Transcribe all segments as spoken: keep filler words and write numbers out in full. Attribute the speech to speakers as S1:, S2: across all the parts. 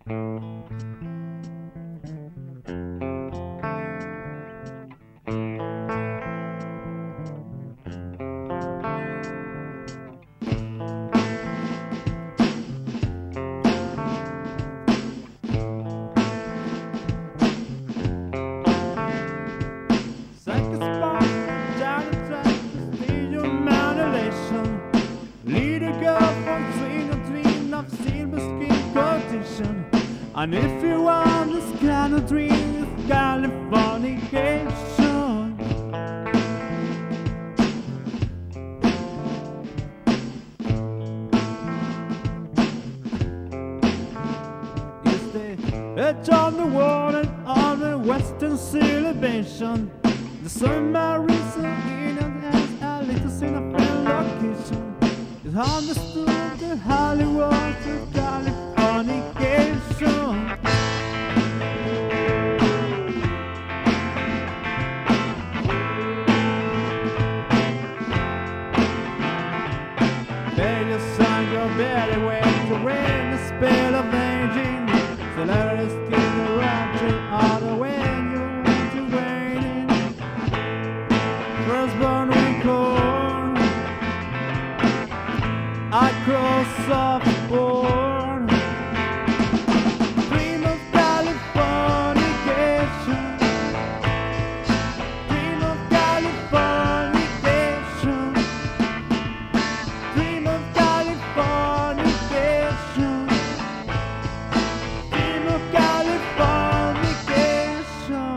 S1: And if you want this kind of dream, it's Californication. It's the edge of the water on the western celebration. The submarines in and has a little sin of location. It's understood that Hollywood is Californication. Your son, your better way to win the spell of aging. So let us get the rapture all the way you want to waiting. Firstborn record, I cross softboard. Dream of Californication. Dream of Californication. Dream of Californication. Dream of Californication.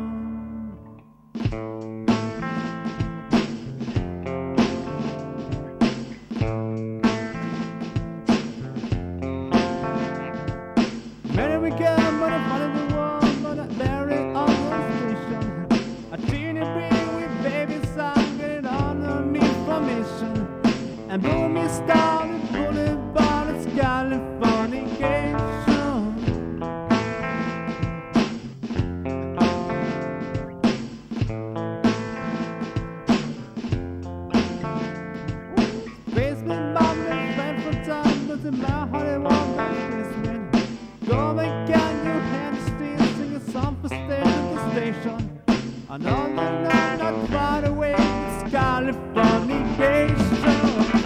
S1: Many we can, but I find the one, but I bury on the station. A teeny bring with baby song, get it underneath permission. And boom is down and pull it by it's Californication. Basement bomb and friend for time, but in my heart it won't be basement. Go and can you handstand, sing a song for station to station. Another night, not far away, it's Californication.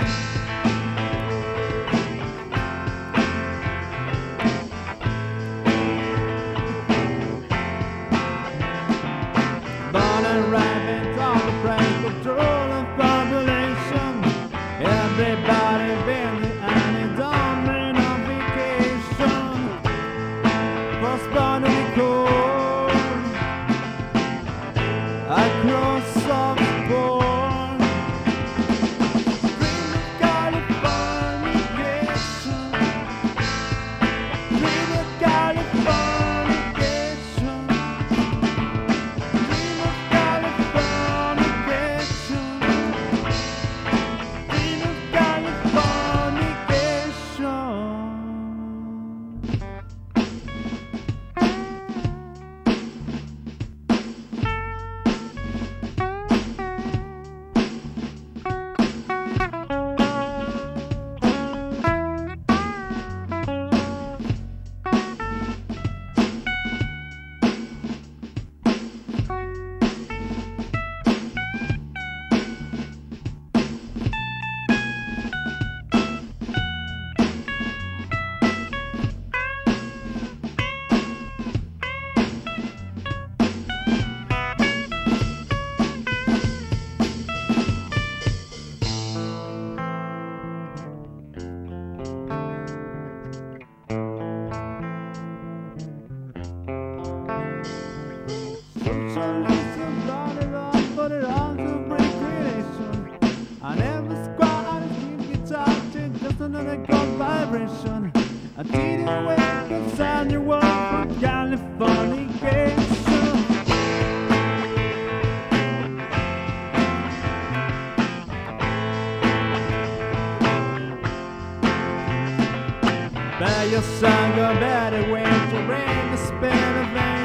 S1: Born and rampant on the brain control of population. Everybody been the anti-dominant on vacation. Firstborn record, I cross softboard. Dream of Californication. Dream of Californication. Dream of Californication. Dream of Socialism, brought it on, put it on to break creation. I never squat on a steel guitar, just another gold vibration. I did away, cause I'm your one for Californication. Bear your song, a better way to ring the spell of